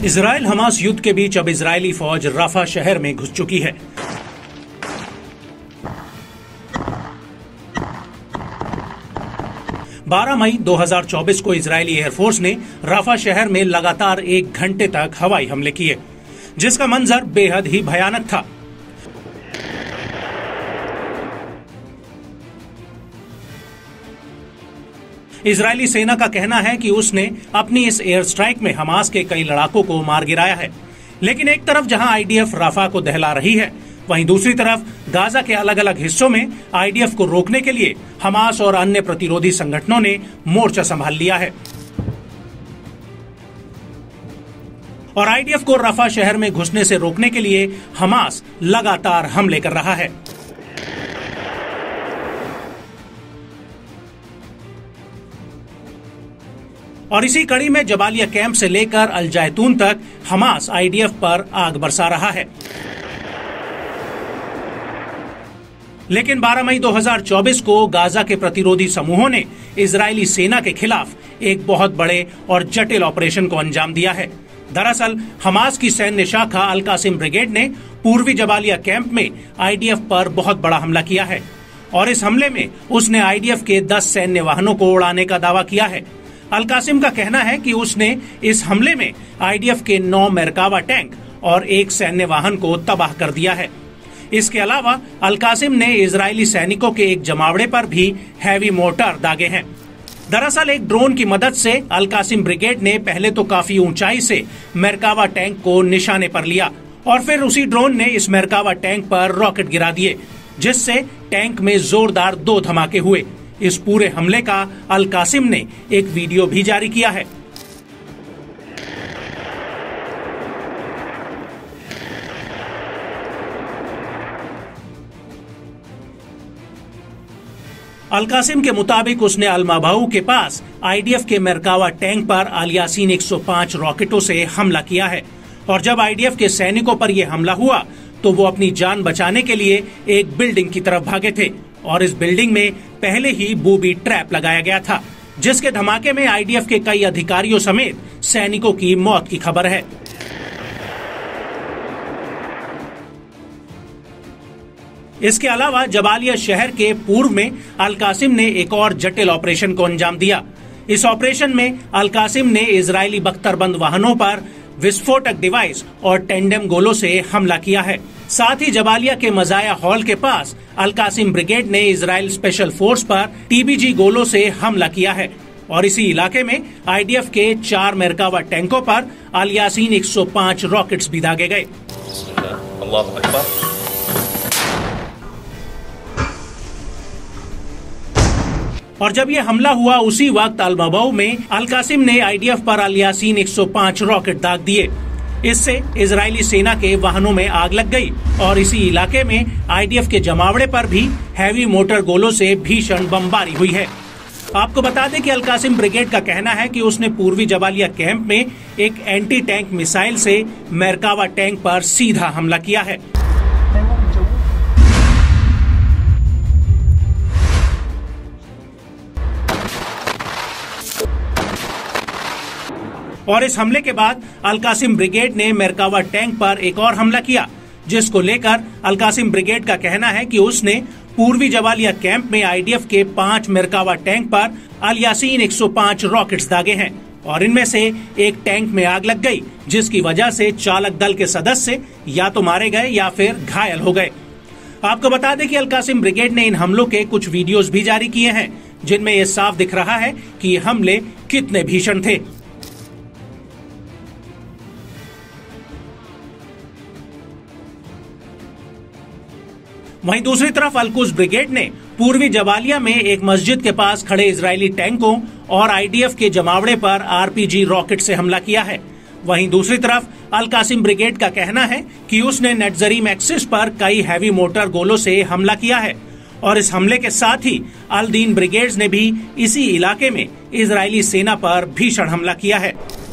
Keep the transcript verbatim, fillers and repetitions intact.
Israel Hamas युद्ध के बीच अब इजरायली फौज राफा शहर में घुस चुकी है। बारह मई दो हज़ार चौबीस को इजरायली एयरफोर्स ने राफा शहर में लगातार एक घंटे तक हवाई हमले किए, जिसका मंजर बेहद ही भयानक था। इजरायली सेना का कहना है कि उसने अपनी इस एयर स्ट्राइक में हमास के कई लड़ाकों को मार गिराया है। लेकिन एक तरफ जहां आईडीएफ राफा को दहला रही है, वहीं दूसरी तरफ गाजा के अलग अलग हिस्सों में आईडीएफ को रोकने के लिए हमास और अन्य प्रतिरोधी संगठनों ने मोर्चा संभाल लिया है और आईडीएफ को राफा शहर में घुसने से रोकने के लिए हमास लगातार हमले कर रहा है। और इसी कड़ी में जबालिया कैंप से लेकर अल जैतून तक हमास आईडीएफ पर आग बरसा रहा है। लेकिन बारह मई दो हज़ार चौबीस को गाजा के प्रतिरोधी समूहों ने इजरायली सेना के खिलाफ एक बहुत बड़े और जटिल ऑपरेशन को अंजाम दिया है। दरअसल हमास की सैन्य शाखा अल कासिम ब्रिगेड ने पूर्वी जबालिया कैंप में आईडीएफ पर बहुत बड़ा हमला किया है और इस हमले में उसने आईडीएफ के दस सैन्य वाहनों को उड़ाने का दावा किया है। अल कासिम का कहना है कि उसने इस हमले में आईडीएफ के नौ मेरकावा टैंक और एक सैन्य वाहन को तबाह कर दिया है। इसके अलावा अल कासिम ने इजरायली सैनिकों के एक जमावड़े पर भी हैवी मोर्टार दागे हैं। दरअसल एक ड्रोन की मदद से अल कासिम ब्रिगेड ने पहले तो काफी ऊंचाई से मेरकावा टैंक को निशाने पर लिया और फिर उसी ड्रोन ने इस मेरकावा टैंक पर रॉकेट गिरा दिए, जिससे टैंक में जोरदार दो धमाके हुए। इस पूरे हमले का अल कासिम ने एक वीडियो भी जारी किया है। अल कासिम के मुताबिक उसने अल माबाऊ के पास आईडीएफ के मेरकावा टैंक पर अल यासीन एक सौ पाँच रॉकेटों से हमला किया है और जब आईडीएफ के सैनिकों पर यह हमला हुआ तो वो अपनी जान बचाने के लिए एक बिल्डिंग की तरफ भागे थे और इस बिल्डिंग में पहले ही बूबी ट्रैप लगाया गया था, जिसके धमाके में आईडीएफ के कई अधिकारियों समेत सैनिकों की मौत की खबर है। इसके अलावा जबालिया शहर के पूर्व में अल कासिम ने एक और जटिल ऑपरेशन को अंजाम दिया। इस ऑपरेशन में अल कासिम ने इजरायली बख्तरबंद वाहनों पर विस्फोटक डिवाइस और टेंडम गोलों से हमला किया है। साथ ही जबालिया के मजाया हॉल के पास अल कासिम ब्रिगेड ने इजराइल स्पेशल फोर्स पर टीबीजी गोलों से हमला किया है और इसी इलाके में आईडीएफ के चार मेरकावा टैंकों पर अल यासीन एक सौ पाँच रॉकेट्स भी दागे गए। और जब ये हमला हुआ उसी वक्त अल माबाऊ में अल कासिम ने आईडीएफ पर अल यासीन एक सौ पाँच रॉकेट दाग दिए। इससे इजरायली सेना के वाहनों में आग लग गई और इसी इलाके में आईडीएफ के जमावड़े पर भी हैवी मोटर गोलों से भीषण बमबारी हुई है। आपको बता दें कि अल कासिम ब्रिगेड का कहना है कि उसने पूर्वी जबालिया कैंप में एक एंटी टैंक मिसाइल से मेरकावा टैंक पर सीधा हमला किया है। और इस हमले के बाद अल कासिम ब्रिगेड ने मेरकावा टैंक पर एक और हमला किया, जिसको लेकर अल कासिम ब्रिगेड का कहना है कि उसने पूर्वी जबालिया कैंप में आईडीएफ के पांच मेरकावा टैंक पर अल यासीन एक सौ पाँच रॉकेट्स दागे हैं और इनमें से एक टैंक में आग लग गई, जिसकी वजह से चालक दल के सदस्य या तो मारे गए या फिर घायल हो गए। आपको बता दें कि अल कासिम ब्रिगेड ने इन हमलों के कुछ वीडियोस भी जारी किए हैं, जिनमें ये साफ दिख रहा है कि ये हमले कितने भीषण थे। वहीं दूसरी तरफ अल कुद्स ब्रिगेड ने पूर्वी जबालिया में एक मस्जिद के पास खड़े इजरायली टैंकों और आईडीएफ के जमावड़े पर आरपीजी रॉकेट से हमला किया है। वहीं दूसरी तरफ अल कासिम ब्रिगेड का कहना है कि उसने नेटजरीम एक्सिस पर कई हैवी मोटर गोलों से हमला किया है और इस हमले के साथ ही अल दीन ब्रिगेड्स ने भी इसी इलाके में इजरायली सेना पर भीषण हमला किया है।